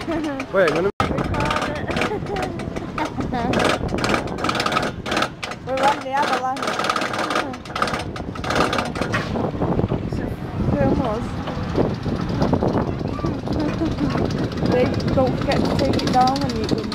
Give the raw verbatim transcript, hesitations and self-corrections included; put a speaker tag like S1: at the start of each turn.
S1: Wait, I'm gonna...
S2: We're on the avalanche. Film us. They don't forget to take it down when you